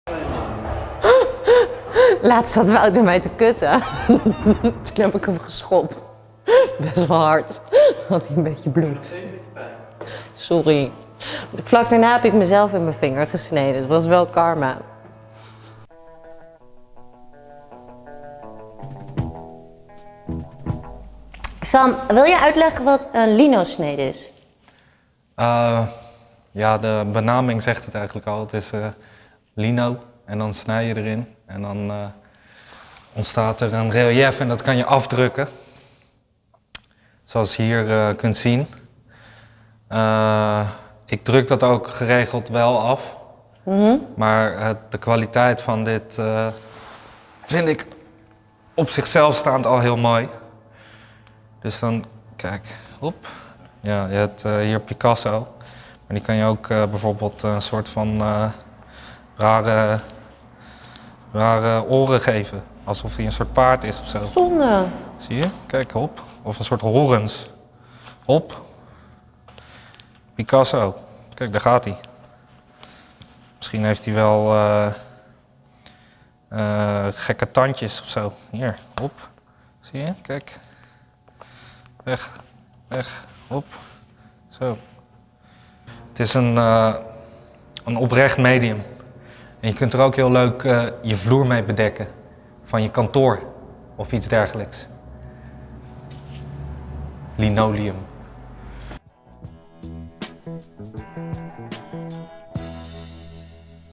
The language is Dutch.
Laatst zat Wouter mij te kutten. Toen heb ik hem geschopt. Best wel hard. Had hij een beetje bloed. Sorry. Vlak daarna heb ik mezelf in mijn vinger gesneden. Dat was wel karma. Sam, wil je uitleggen wat een lino-snede is? Ja, de benaming zegt het eigenlijk al. Het is lino en dan snij je erin. En dan ontstaat er een relief en dat kan je afdrukken. Zoals je hier kunt zien. Ik druk dat ook geregeld wel af. Maar de kwaliteit van dit vind ik op zichzelf staand al heel mooi. Dus dan, kijk, op. Ja, je hebt hier Picasso. Maar die kan je ook bijvoorbeeld een soort van rare oren geven. Alsof hij een soort paard is of zo. Zonde. Zie je? Kijk, op. Of een soort horens. Op. Picasso. Kijk, daar gaat hij. Misschien heeft hij wel gekke tandjes of zo. Hier, op. Zie je? Kijk. Weg, weg, op. Zo. Het is een oprecht medium. En je kunt er ook heel leuk je vloer mee bedekken. Van je kantoor of iets dergelijks. Linoleum.